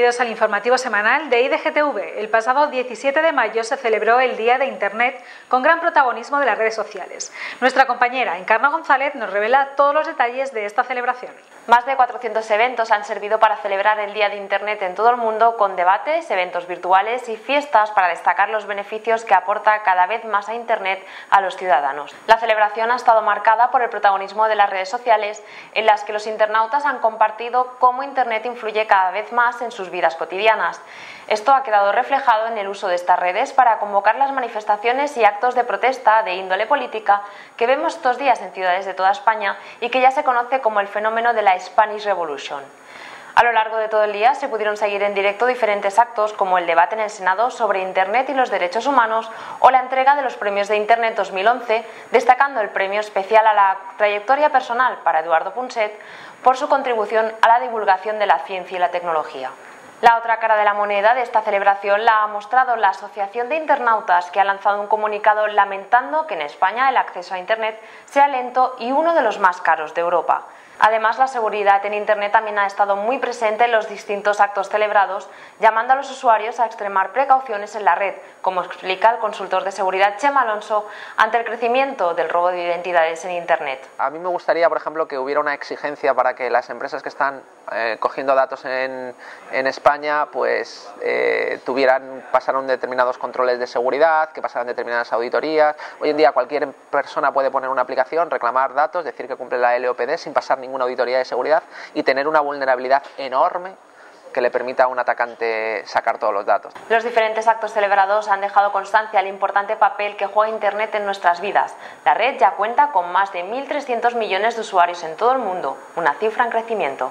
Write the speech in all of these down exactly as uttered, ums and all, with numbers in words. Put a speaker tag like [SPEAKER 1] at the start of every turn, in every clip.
[SPEAKER 1] bienvenidos al informativo semanal de I D G T V. El pasado diecisiete de mayo se celebró el Día de Internet con gran protagonismo de las redes sociales. Nuestra compañera Encarna González nos revela todos los detalles de esta celebración.
[SPEAKER 2] Más de cuatrocientos eventos han servido para celebrar el Día de Internet en todo el mundo, con debates, eventos virtuales y fiestas para destacar los beneficios que aporta cada vez más a Internet a los ciudadanos. La celebración ha estado marcada por el protagonismo de las redes sociales, en las que los internautas han compartido cómo Internet influye cada vez más en sus vidas cotidianas. Esto ha quedado reflejado en el uso de estas redes para convocar las manifestaciones y actos de protesta de índole política que vemos estos días en ciudades de toda España y que ya se conoce como el fenómeno de la Spanish Revolution. A lo largo de todo el día se pudieron seguir en directo diferentes actos como el debate en el Senado sobre Internet y los derechos humanos o la entrega de los premios de Internet dos mil once, destacando el premio especial a la trayectoria personal para Eduardo Punset por su contribución a la divulgación de la ciencia y la tecnología. La otra cara de la moneda de esta celebración la ha mostrado la Asociación de Internautas, que ha lanzado un comunicado lamentando que en España el acceso a Internet sea lento y uno de los más caros de Europa. Además, la seguridad en Internet también ha estado muy presente en los distintos actos celebrados, llamando a los usuarios a extremar precauciones en la red, como explica el consultor de seguridad Chema Alonso, ante el crecimiento del robo de identidades en Internet.
[SPEAKER 3] A mí me gustaría, por ejemplo, que hubiera una exigencia para que las empresas que están eh, cogiendo datos en, en España pues eh, tuvieran, pasaran determinados controles de seguridad, que pasaran determinadas auditorías. Hoy en día cualquier persona puede poner una aplicación, reclamar datos, decir que cumple la L O P D sin pasar ninguna auditoría de seguridad y tener una vulnerabilidad enorme que le permita a un atacante sacar todos los datos.
[SPEAKER 2] Los diferentes actos celebrados han dejado constancia del importante papel que juega Internet en nuestras vidas. La red ya cuenta con más de mil trescientos millones de usuarios en todo el mundo, una cifra en crecimiento.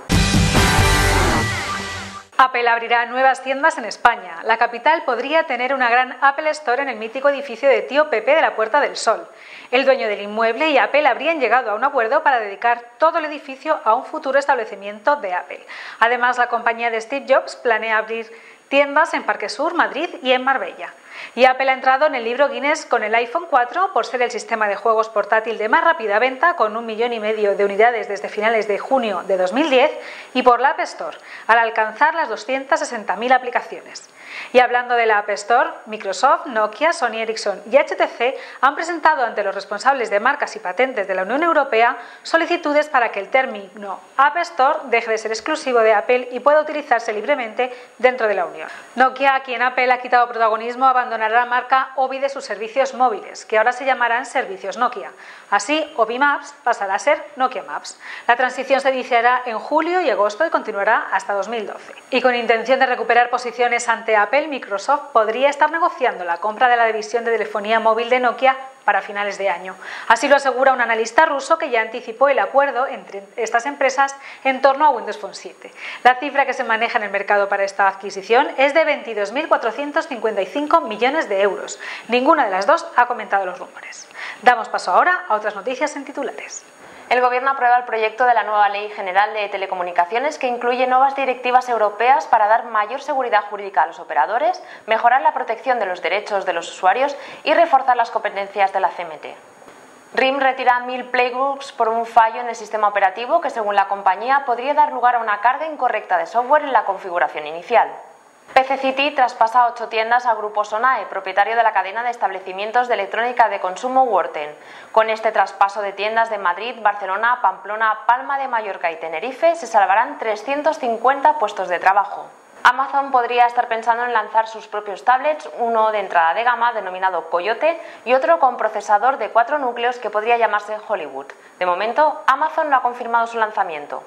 [SPEAKER 1] Apple abrirá nuevas tiendas en España. La capital podría tener una gran Apple Store en el mítico edificio de Tío Pepe de la Puerta del Sol. El dueño del inmueble y Apple habrían llegado a un acuerdo para dedicar todo el edificio a un futuro establecimiento de Apple. Además, la compañía de Steve Jobs planea abrir tiendas en Parque Sur, Madrid y en Marbella. Y Apple ha entrado en el libro Guinness con el iPhone cuatro por ser el sistema de juegos portátil de más rápida venta, con un millón y medio de unidades desde finales de junio de dos mil diez, y por la App Store, al alcanzar las doscientas sesenta mil aplicaciones. Y hablando de la App Store, Microsoft, Nokia, Sony Ericsson y H T C han presentado ante los responsables de marcas y patentes de la Unión Europea solicitudes para que el término App Store deje de ser exclusivo de Apple y pueda utilizarse libremente dentro de la Unión. Nokia, a quien Apple ha quitado protagonismo, abandonará la marca Obi de sus servicios móviles, que ahora se llamarán servicios Nokia. Así, Obi Maps pasará a ser Nokia Maps. La transición se iniciará en julio y agosto y continuará hasta dos mil doce. Y con intención de recuperar posiciones ante Apple, Microsoft podría estar negociando la compra de la división de telefonía móvil de Nokia para finales de año. Así lo asegura un analista ruso que ya anticipó el acuerdo entre estas empresas en torno a Windows Phone siete. La cifra que se maneja en el mercado para esta adquisición es de veintidós mil cuatrocientos cincuenta y cinco millones de euros. Ninguna de las dos ha comentado los rumores. Damos paso ahora a otras noticias en titulares.
[SPEAKER 2] El Gobierno aprueba el proyecto de la nueva Ley General de Telecomunicaciones, que incluye nuevas directivas europeas para dar mayor seguridad jurídica a los operadores, mejorar la protección de los derechos de los usuarios y reforzar las competencias de la C M T. R I M retira mil playbooks por un fallo en el sistema operativo que, según la compañía, podría dar lugar a una carga incorrecta de software en la configuración inicial. P C City traspasa ocho tiendas a Grupo Sonae, propietario de la cadena de establecimientos de electrónica de consumo Worten. Con este traspaso de tiendas de Madrid, Barcelona, Pamplona, Palma de Mallorca y Tenerife, se salvarán trescientos cincuenta puestos de trabajo. Amazon podría estar pensando en lanzar sus propios tablets, uno de entrada de gama denominado Coyote y otro con procesador de cuatro núcleos que podría llamarse Hollywood. De momento, Amazon no ha confirmado su lanzamiento.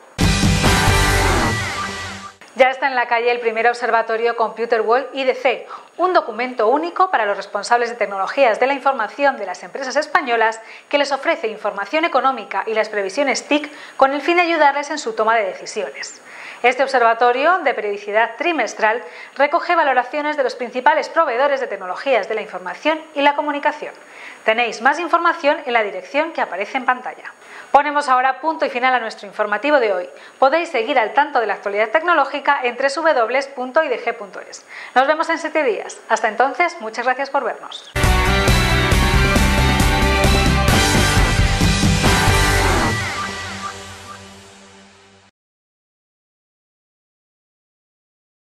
[SPEAKER 1] Ya está en la calle el primer observatorio Computer World I D C, un documento único para los responsables de tecnologías de la información de las empresas españolas que les ofrece información económica y las previsiones T I C con el fin de ayudarles en su toma de decisiones. Este observatorio, de periodicidad trimestral, recoge valoraciones de los principales proveedores de tecnologías de la información y la comunicación. Tenéis más información en la dirección que aparece en pantalla. Ponemos ahora punto y final a nuestro informativo de hoy. Podéis seguir al tanto de la actualidad tecnológica en doble u doble u doble u punto i d g punto es. Nos vemos en siete días. Hasta entonces, muchas gracias por vernos.